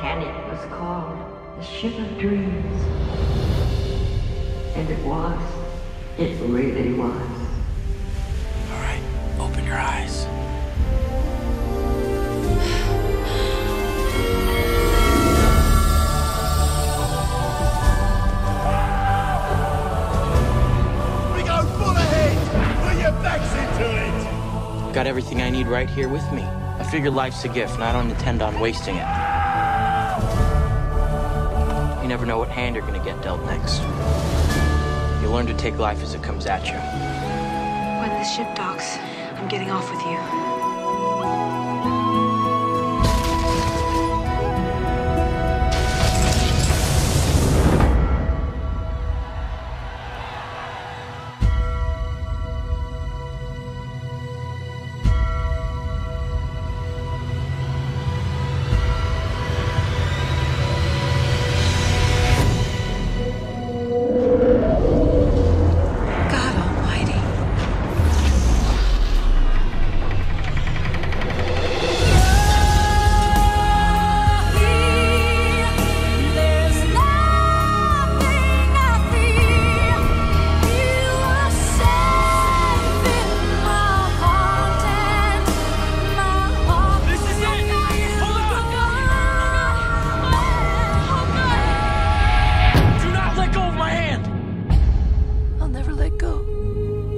Titanic was called the ship of dreams. And it was. It really was. All right, open your eyes. We go full ahead! Put your backs into it! Got everything I need right here with me. I figure life's a gift, and I don't intend on wasting it. You never know what hand you're gonna get dealt next. You learn to take life as it comes at you. When this ship docks, I'm getting off with you.